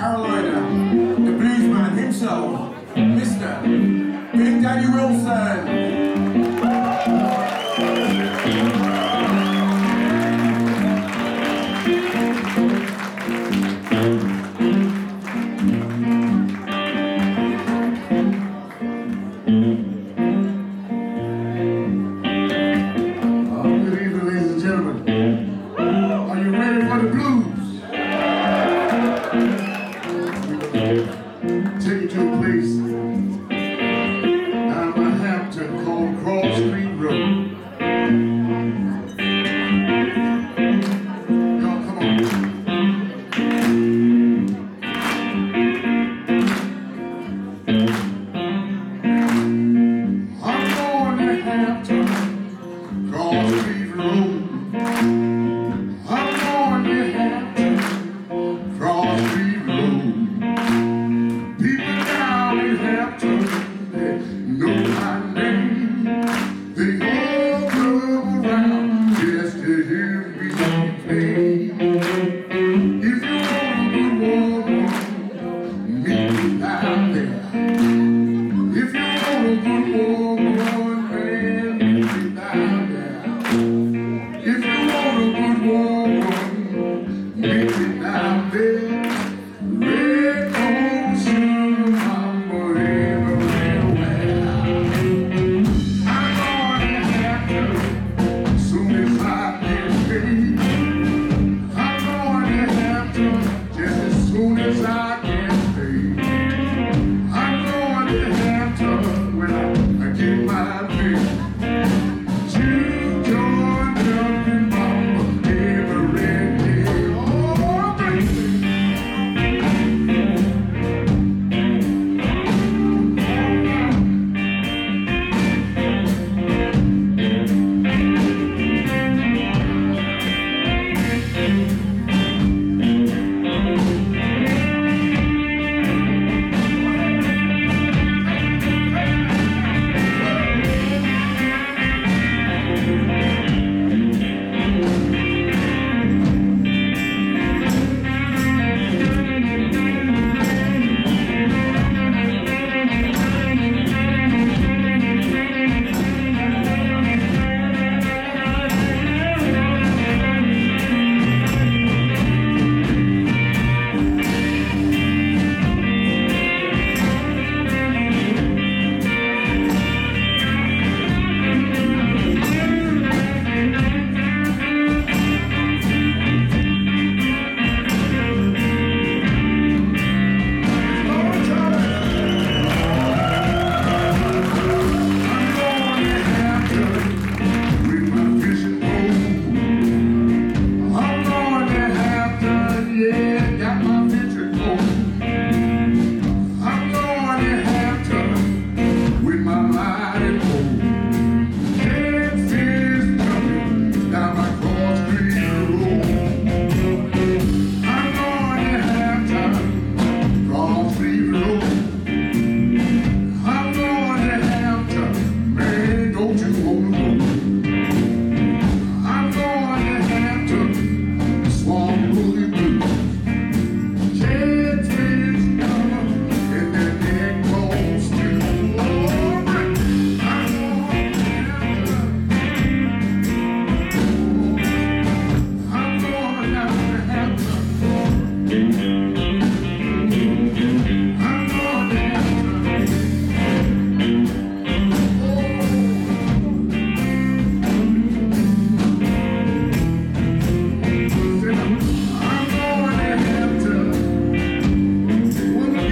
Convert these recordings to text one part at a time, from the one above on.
Carolina, the bluesman himself, Mr. Big Daddy Wilson. Take you to a place down by Hampton called Cross Street Road. Y'all come on. I'm going to Hampton, Cross Street Road. I'm going to Hampton, Cross Street Road. They know my name. They all come around just to hear me play. If you want a good woman, meet me out there. If you want a good woman, man, meet me out there. If you want a good woman, meet me out there. Red ocean, mama, everywhere. I'm gonna have to, soon as I get paid. I'm gonna have to, just as soon as I get paid. I'm gonna have to, when I get my pay. June, John, jumping, mama, every day. Oh, baby.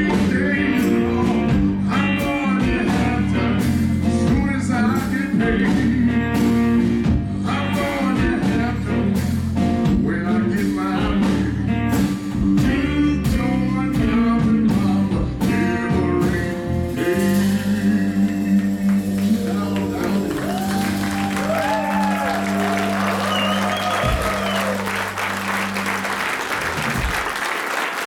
Hey.